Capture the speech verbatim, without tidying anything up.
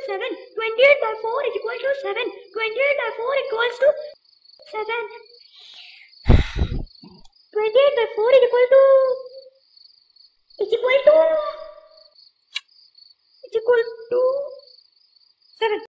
seven. twenty-eight by four is equal to seven. twenty-eight by four equals to seven. twenty-eight by four is equal to is equal to